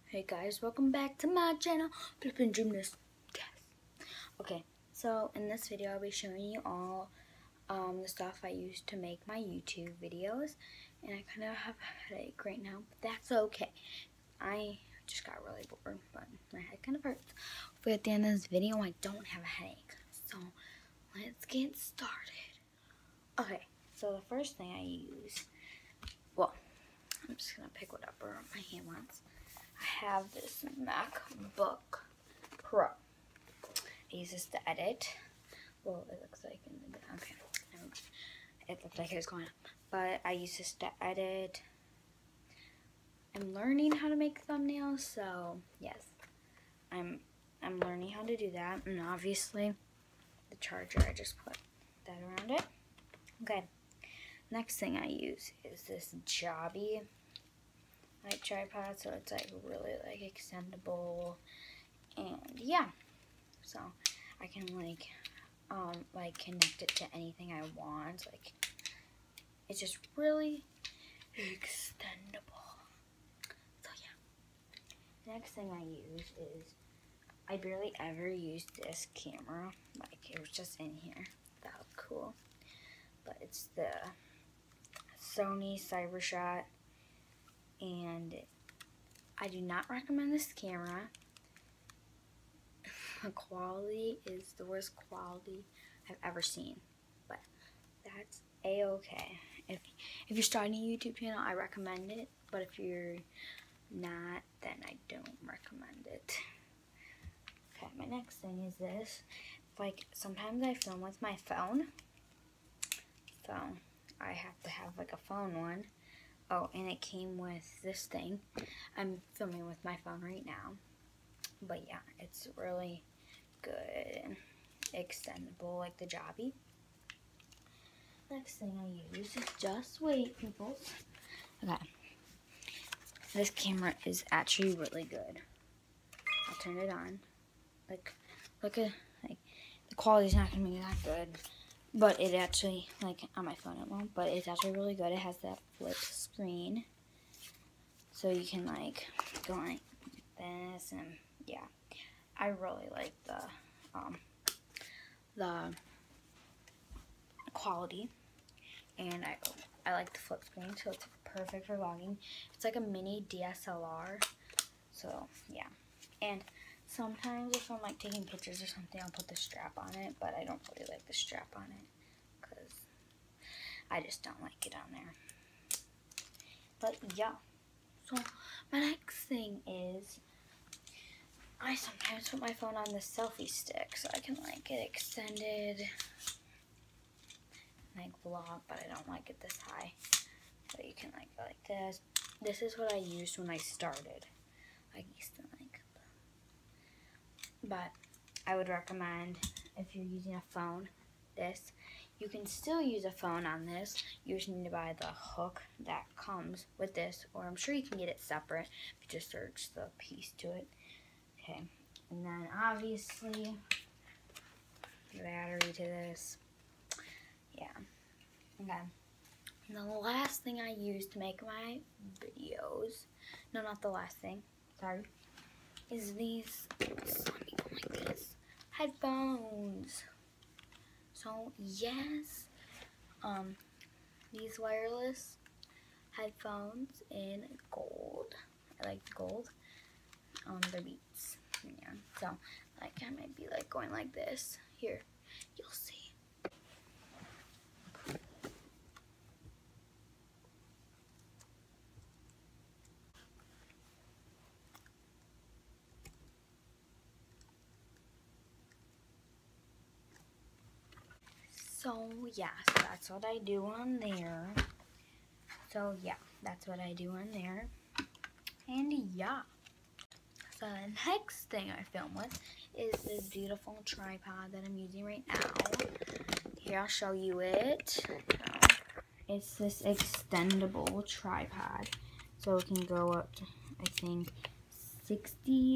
Hey guys, welcome back to my channel, Flippin' Gymnast. Yes. Okay, so in this video I'll be showing you all the stuff I use to make my YouTube videos. And I kind of have a headache right now, but that's okay. I just got really bored, but my head kind of hurts. But at the end of this video I don't have a headache. So let's get started. Okay, so the first thing I use, well, I'm just going to pick whatever my hand wants. I have this MacBook Pro. I use this to edit. Well, it looks like in the, okay, it looked like it was going up. But I use this to edit. I'm learning how to make thumbnails, so yes, I'm learning how to do that. And obviously, the charger, I just put that around it. Okay, next thing I use is this Joby like tripod, so it's like really like extendable, and yeah, so I can like connect it to anything I want. Like, it's just really extendable. So yeah, next thing I use is, I barely ever used this camera. Like, it was just in here. That was cool. But it's the Sony CyberShot, and I do not recommend this camera. The quality is the worst quality I've ever seen, but that's a-okay. If you're starting a YouTube channel, I recommend it, but if you're not, then I don't recommend it. Okay, my next thing is this. Like, sometimes I film with my phone, so I have to have like a phone one. Oh, and it came with this thing. I'm filming with my phone right now. But yeah, it's really good and extendable, like the Joby. Next thing I use is, just wait, people. Okay. This camera is actually really good. I'll turn it on. Like, look at, like, the quality's not gonna be that good. But it actually, like, on my phone it won't, but it's actually really good. It has that flip screen. So you can, like, go like this, and yeah. I really like the quality, and I like the flip screen, so it's perfect for vlogging. It's like a mini DSLR, so yeah. And sometimes if I'm like taking pictures or something, I'll put the strap on it, but I don't really like the strap on it because I just don't like it on there. But yeah, so my next thing is, I sometimes put my phone on the selfie stick so I can like get extended, like vlog, but I don't like it this high. So you can like go like this. This is what I used when I started. I used to like, but I would recommend, if you're using a phone, this. You can still use a phone on this. You just need to buy the hook that comes with this, or I'm sure you can get it separate if you just search the piece to it. Okay, and then obviously the battery to this. Yeah. Okay. And the last thing I use to make my videos, no, not the last thing, sorry, is these, let me go like this, headphones. So yes, these wireless headphones in gold. I like the gold. They're Beats. Yeah. So like, I might be like going like this. Here, you'll see. So yeah, so that's what I do on there. So yeah, that's what I do on there. And yeah. So the next thing I film with is this beautiful tripod that I'm using right now. Here, I'll show you it. It's this extendable tripod. So it can go up to, I think, 6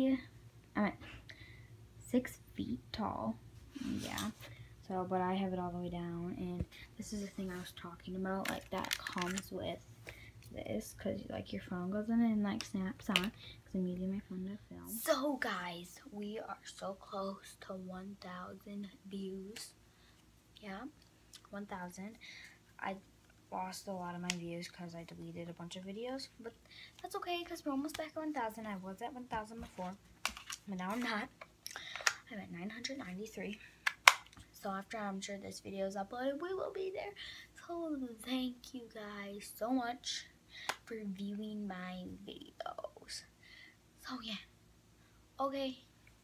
feet tall. Yeah. So, but I have it all the way down, and this is the thing I was talking about, like that comes with this because like your phone goes in and like snaps on, because I'm using my phone to film. So guys, we are so close to 1,000 views. Yeah, 1,000. I lost a lot of my views because I deleted a bunch of videos, but that's okay because we're almost back at 1,000. I was at 1,000 before, but now I'm not. I'm at 993. So after I'm sure this video is uploaded, we will be there. So thank you guys so much for viewing my videos. So yeah, okay.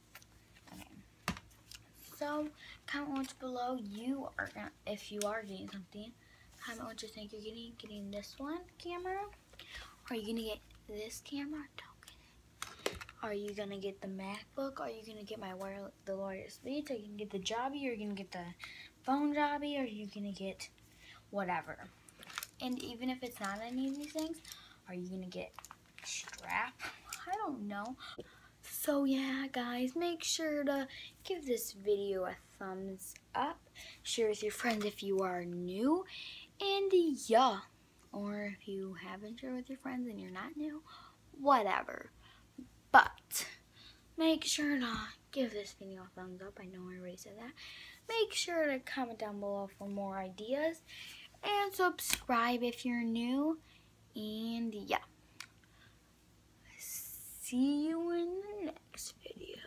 So comment what below you are gonna, if you are getting something. Comment what you think you're getting this one camera. Are you gonna get this camera? Don't get it. Are you gonna get the MacBook? Are you gonna get the wireless Beats? Are you gonna get the Jobby? Are you gonna get the phone Jobby? Are you gonna get whatever? And even if it's not any of these things, are you gonna get a strap? I don't know. So yeah, guys, make sure to give this video a thumbs up. Share with your friends if you are new. And yeah, or if you haven't shared with your friends and you're not new, whatever. But make sure to give this video a thumbs up. I know I already said that. Make sure to comment down below for more ideas. And subscribe if you're new. And yeah. See you in the next video.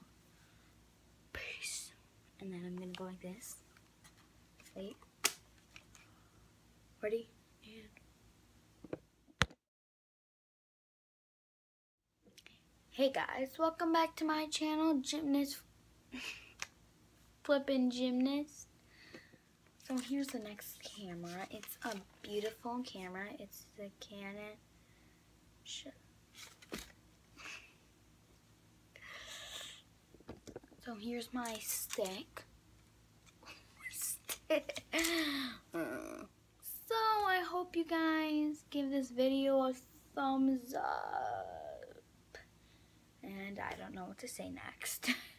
Peace. And then I'm going to go like this. Wait. Ready? And... Hey guys, welcome back to my channel, Gymnast Flippin' Gymnast. So here's the next camera. It's a beautiful camera. It's the Canon. So here's my stick. So I hope you guys give this video a thumbs up. And I don't know what to say next.